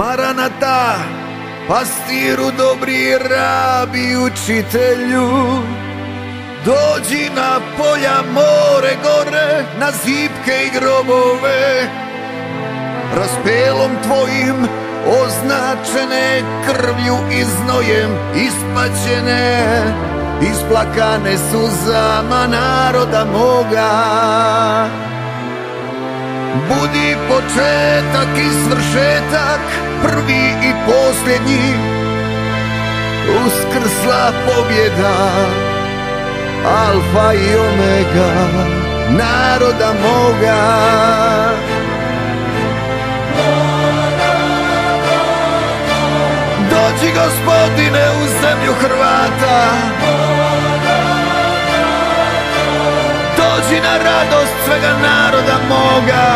Maranata, pastiru dobri, rabi učitelju, dođi na polja, more, gore, na zipke i grobove, raspelom tvojim označene, krvlju i znojem ispaćene, isplakane suzama naroda moga. Budi početak i svršetak, prvi i posljednji, uskrsla pobjeda, alfa i omega naroda moga. Dođi Gospodine u zemlju Hrvata, dođi na radost svega naroda moga,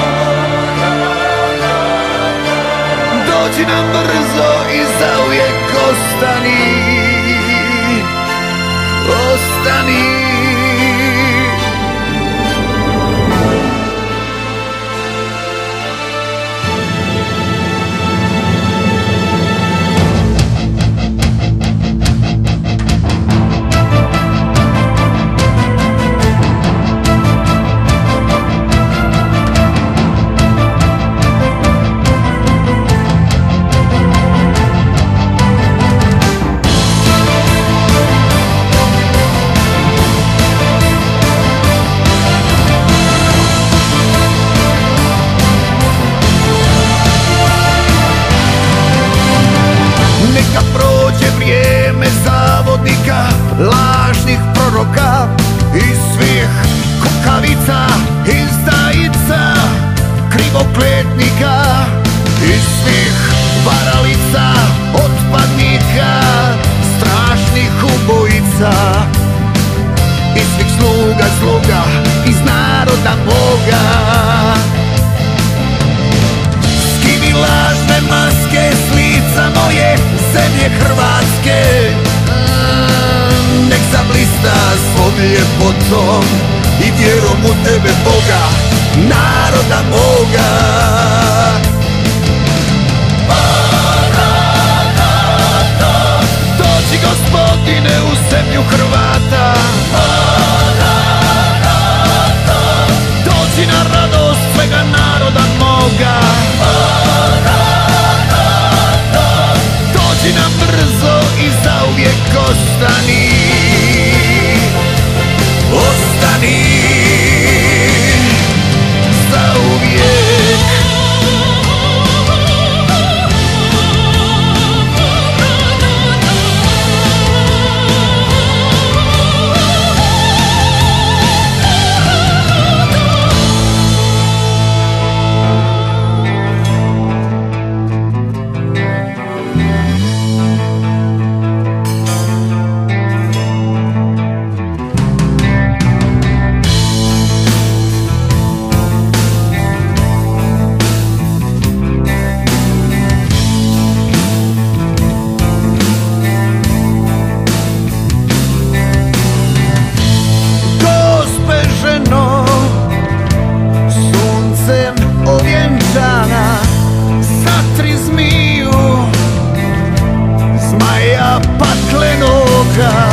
dođi nam brzo i zauvijek ostani, ostani. Lažnih proroka i svih kukavica, izdajica, krivokletnika i svih varalica, otpadnika, strašnih ubojica i svih sluga zloga iz naroda moga. Skini lažne maske s lica moje zemlje Hrvatske, nek zablista svom ljepotom i vjerom u tebe Boga, naroda moga. Maranata, dođi Gospodine u zemlju Hrvata, Maranata, dođi na radost svega naroda moga, Maranata, dođi nam brzo i zauvijek ostani, ostani zauvijek. Satri zmiju, zmaja paklenoga,